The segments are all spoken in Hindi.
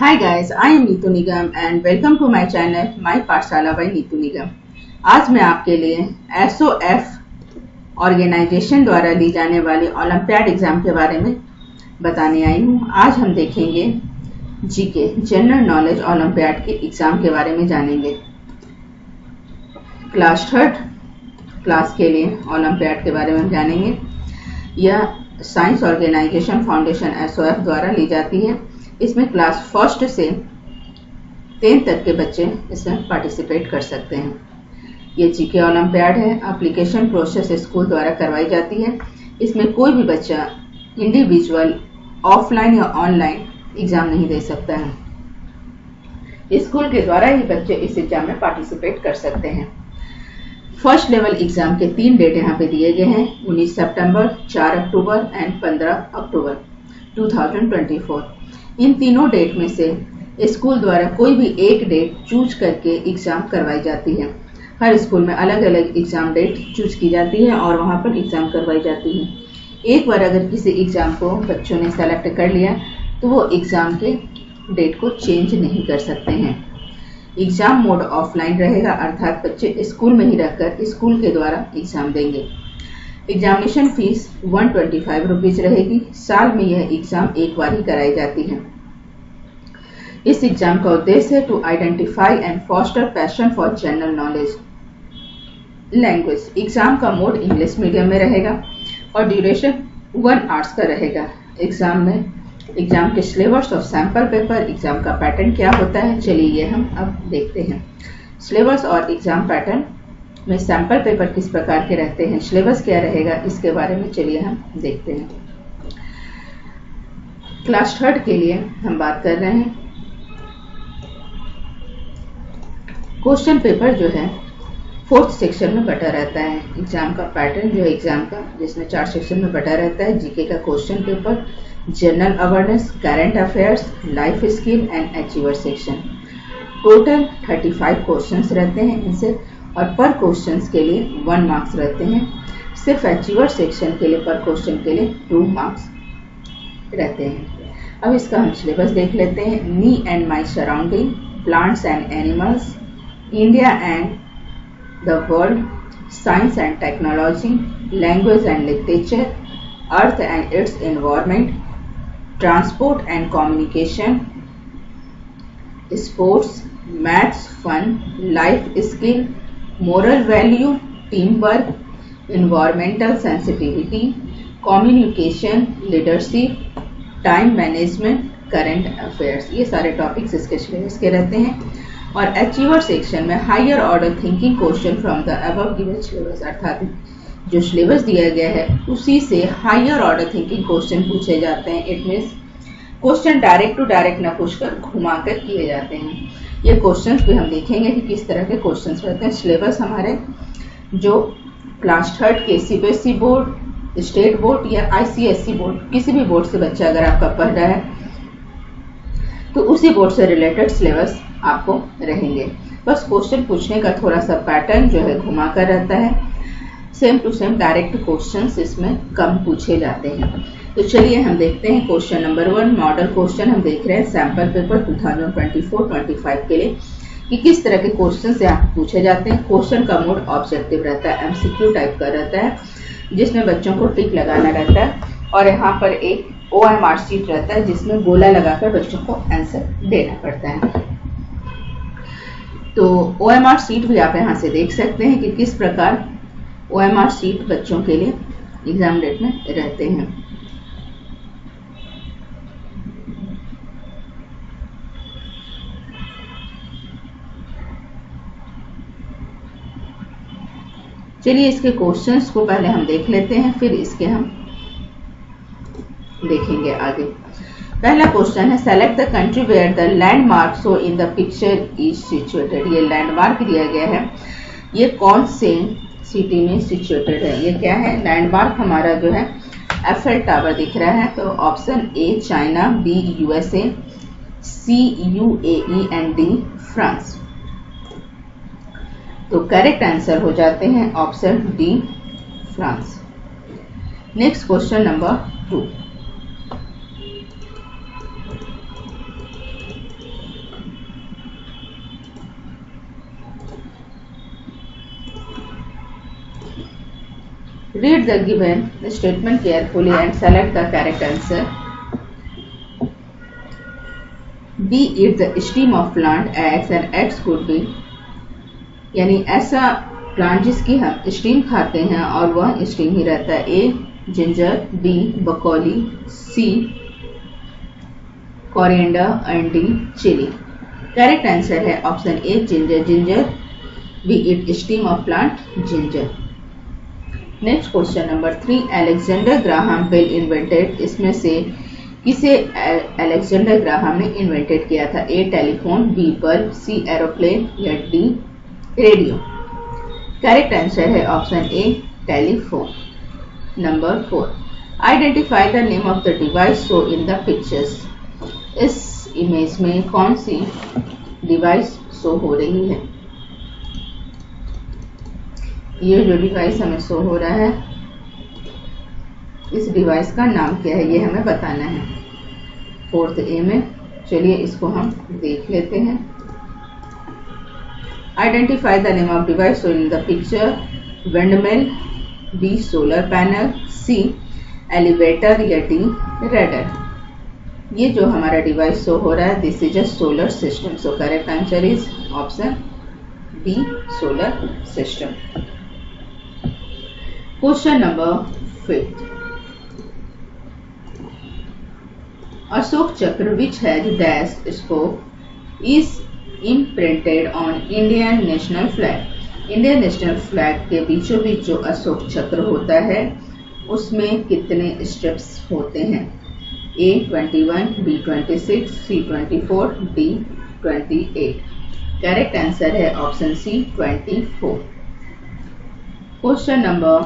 Hi guys, I am Neetu Nigam and welcome to my channel My पाठशाला by नीतू निगम। आज मैं आपके लिए SOF ऑर्गेनाइजेशन द्वारा ली जाने वाली ओलंपियाड एग्जाम के बारे में बताने आई हूँ। आज हम देखेंगे जीके जनरल नॉलेज ओलंपियाड के एग्जाम के बारे में जानेंगे। क्लास 3 क्लास के लिए ओलंपियाड के बारे में जानेंगे। यह साइंस ऑर्गेनाइजेशन फाउंडेशन SOF द्वारा ली जाती है। इसमें क्लास 1 से 10 तक के बच्चे इसमें पार्टिसिपेट कर सकते हैं। ये जीके ओलंपियाड है। एप्लीकेशन प्रोसेस स्कूल द्वारा करवाई जाती है। इसमें कोई भी बच्चा इंडिविजुअल ऑफलाइन या ऑनलाइन एग्जाम नहीं दे सकता है। स्कूल के द्वारा ही बच्चे इस एग्जाम में पार्टिसिपेट कर सकते हैं। फर्स्ट लेवल एग्जाम के 3 डेट यहाँ पे दिए गए हैं, 19 सितंबर, 4 अक्टूबर एंड 15 अक्टूबर 2024। इन तीनों डेट में से स्कूल द्वारा कोई भी एक डेट चूज करके एग्जाम करवाई जाती है। हर स्कूल में अलग अलग एग्जाम डेट चूज की जाती है और वहां पर एग्जाम करवाई जाती है। एक बार अगर किसी एग्जाम को बच्चों ने सेलेक्ट कर लिया तो वो एग्जाम के डेट को चेंज नहीं कर सकते हैं। एग्जाम मोड ऑफलाइन रहेगा, अर्थात बच्चे स्कूल में ही रहकर स्कूल के द्वारा एग्जाम देंगे। एग्जामिनेशन फीस 125 रुपीज रहेगी। साल में यह एग्जाम एक बार ही कराई जाती है। इस एग्जाम का उद्देश्य है to identify and foster passion for general knowledge. Language exam का मोड इंग्लिश मीडियम में रहेगा और ड्यूरेशन 1 आवर्स का रहेगा। एग्जाम के सिलेबस और सैंपल पेपर, एग्जाम का पैटर्न क्या होता है, चलिए ये हम अब देखते हैं। सिलेबस और एग्जाम पैटर्न में सैंपल पेपर किस प्रकार के रहते हैं, सिलेबस क्या रहेगा, इसके बारे में चलिए हम देखते हैं। क्लास 3 के लिए हम बात कर रहे हैं। क्वेश्चन पेपर जो है 4th सेक्शन में बटा रहता है। एग्जाम का पैटर्न जो है एग्जाम का, जिसमें 4 सेक्शन में बटा रहता है। जीके का question paper, general awareness, current affairs, life skill and achiever section. Total 35 questions रहते हैं इनसे, और पर क्वेश्चंस के लिए 1 मार्क्स रहते हैं। सिर्फ अचीवर सेक्शन के लिए पर क्वेश्चन के लिए 2 मार्क्स रहते हैं। अब इसका हम सिलेबस देख लेते हैं। Me and my surrounding, plants and animals, India and the world, science and technology, language and literature, earth and its environment, transport and communication, sports, maths, fun, life skill, moral value, team work, environmental sensitivity, communication, leadership, time management, current affairs. ये सारे टॉपिक्स इसके सिलेबस के रहते हैं। और अचीवर सेक्शन में higher order thinking question from the above given syllabus, अर्थात जो सिलेबस दिया गया है उसी से हायर ऑर्डर थिंकिंग क्वेश्चन पूछे जाते हैं। It means question direct to direct न पूछकर घुमाकर किए जाते हैं। ये क्वेश्चंस भी हम देखेंगे कि किस तरह के क्वेश्चंस रहते हैं। सिलेबस हमारे जो क्लास 3 के सीबीएसई बोर्ड, स्टेट बोर्ड या ICSE बोर्ड, किसी भी बोर्ड से बच्चा अगर आपका पढ़ रहा है तो उसी बोर्ड से रिलेटेड सिलेबस आपको रहेंगे। बस क्वेश्चन पूछने का थोड़ा सा पैटर्न जो है घुमाकर रहता है। Same to same direct questions इसमें कम पूछे जाते हैं। तो चलिए हम देखते हैं क्वेश्चन नंबर 1। मॉडल क्वेश्चन हम देख रहे हैं सैंपल पेपर 2024-25 के लिए कि किस तरह के क्वेश्चन से आप पूछे जाते हैं। क्वेश्चन का मोड ऑब्जेक्टिव रहता है, MCQ टाइप का रहता है, जिसमें बच्चों को टिक लगाना रहता है और यहाँ पर एक OMR शीट रहता है जिसमें गोला लगाकर बच्चों को आंसर देना पड़ता है। तो OMR शीट भी आप यहाँ से देख सकते हैं कि किस प्रकार OMR शीट बच्चों के लिए एग्जाम डेट में रहते हैं। चलिए इसके क्वेश्चंस को पहले हम देख लेते हैं, फिर इसके हम देखेंगे आगे। पहला क्वेश्चन है select the country where the landmark so in the picture is situated. ये लैंडमार्क दिया गया है, ये कौन से सिटी में सिचुएटेड है। ये क्या है, लैंडमार्क हमारा जो है एफएल टावर दिख रहा है। तो option A China, B USA, C UAE and D France. तो करेक्ट आंसर हो जाते हैं option D France. Next question number 2। Read the given statement carefully and select the correct answer. Be it the stem of plant eggs and eggs could be, यानी ऐसा प्लांट जिसकी हम स्टीम खाते हैं और वह स्टीम ही रहता है. A ginger, B broccoli, C coriander and D chilli. Correct answer है option A ginger. Ginger be it steam of plant ginger. Next question number 3. Alexander Graham Bell invented. इसमें से किसे अलेक्जेंडर ग्राहम ने इन्वेंटेड किया था? A telephone, B bulb, C aeroplane या डी रेडियो. करेक्ट आंसर है option A telephone. Number 4. Identify the name of the device show in the pictures. इस इमेज में कौन सी डिवाइस शो हो रही है? ये जो डिवाइस हमें शो हो रहा है, इस डिवाइस का नाम क्या है, ये हमें बताना है. 4th ए में. चलिए इसको हम देख लेते हैं. Identify the name of device show in the picture. Windmill, B solar panel, C elevator या डी रडार. ये जो हमारा डिवाइस शो हो रहा है, this is a solar system. So correct answer is option B solar system. Question number 5. Ashok Chakra which has dash spoke is imprinted on Indian national flag. Indian national flag के बीचों बीच जो अशोक चक्र होता है उसमें कितने स्टेप्स होते हैं? A 21, B 26, C 24, D 28. Correct answer है option C 24. Question number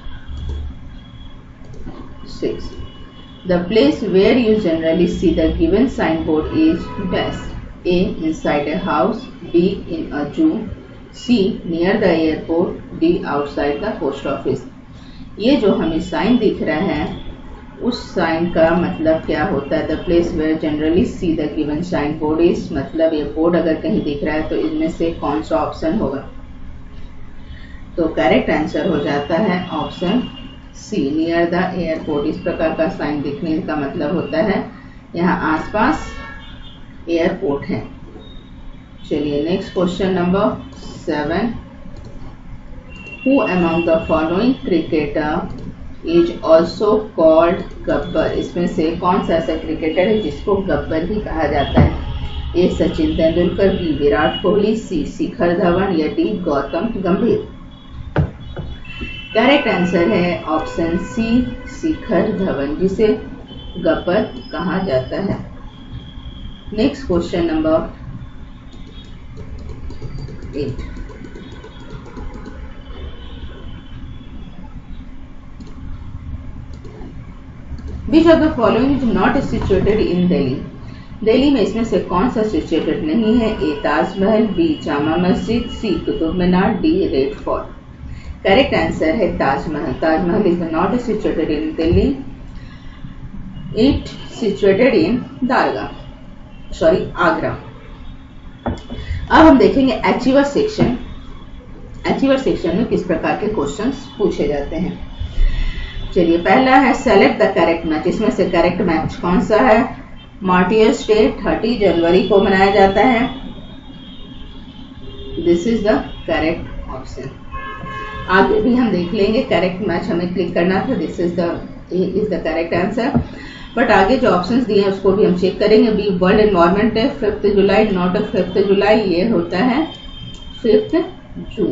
6. The place where you generally see the given signboard is dash. A. Inside a house, B. In a zoo, C. Near the airport, D. Outside the post office. ये जो हमें साइन दिख रहा है, उस साइन का मतलब क्या होता है? The place where generally see the given signboard is, मतलब ये बोर्ड अगर कहीं दिख रहा है तो इनमें से कौन सा ऑप्शन होगा? तो करेक्ट आंसर हो जाता है option C near the airport. इस प्रकार का साइन दिखने का मतलब होता है यहाँ आसपास एयरपोर्ट है. चलिए next question number 7. Who among the following cricketer is also called Gabbar. इसमें से कौन सा ऐसा क्रिकेटर है जिसको गब्बर भी कहा जाता है? A Sachin Tendulkar, B Virat Kohli, C Shikhar Dhawan या D Gautam Gambhir. Correct answer है ऑप्शन सी शिखर धवन, जिसे गब्बर कहा जाता है. Next question number 8. Which of the following is not situated in Delhi? Delhi में इसमें से कौन सा सिचुएटेड नहीं है? ए Taj Mahal, B Jama Masjid, C Qutub Minar, D Red Fort. Correct answer है Taj Mahal. Taj Mahal is not situated in Delhi, it situated in Agra. अब हम देखेंगे अचीवर सेक्शन. अचीवर सेक्शन में किस प्रकार के क्वेश्चंस पूछे जाते हैं. चलिए पहला है सेलेक्ट द करेक्ट मैच. इसमें से करेक्ट मैच कौन सा है? मार्टियर्स डे 30 जनवरी को मनाया जाता है. This is the correct option. आगे भी हम देख लेंगे. करेक्ट मैच हमें क्लिक करना था. This is the correct answer. But आगे जो ऑप्शंस दिए हैं उसको भी हम चेक करेंगे. B world environment day 5 July, not 5 July, ये होता है 5 जून.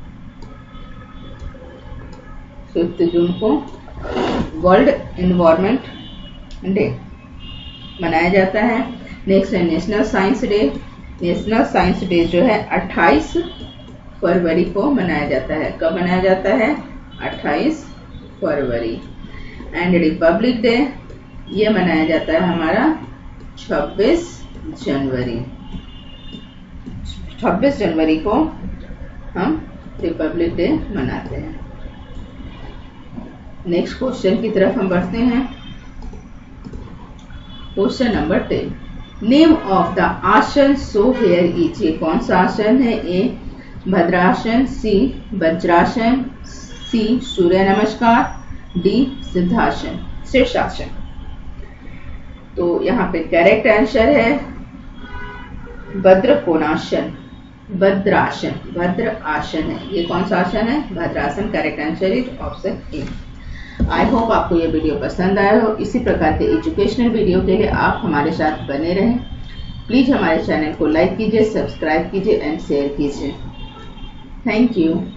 5 जून को वर्ल्ड एनवायरमेंट डे मनाया जाता है. नेक्स्ट है national science day. National science day जो है 28 फरवरी को मनाया जाता है. कब मनाया जाता है? 28 फरवरी. एंड रिपब्लिक डे ये मनाया जाता है हमारा 26 जनवरी. 26 जनवरी को हम रिपब्लिक डे मनाते हैं. नेक्स्ट क्वेश्चन की तरफ हम बढ़ते हैं. Question number 10. Name of the asan so here is. ये कौन सा आसन है? ए भद्रासन, सी वज्रासन, सी सूर्य नमस्कार, डी सिद्धासन शीर्षासन। तो यहाँ पे करेक्ट आंसर है भद्रकोणासन, भद्रासन, भद्र आसन है। ये कौन सा आसन है? Bhadrasana. Correct answer is option A. I hope आपको ये वीडियो पसंद आया हो। इसी प्रकार के एजुकेशनल वीडियो के लिए आप हमारे साथ बने रहें। प्लीज हमारे चैनल को लाइक कीजिए, सब्सक्राइब कीजिए एंड शेयर कीजिए। Thank you.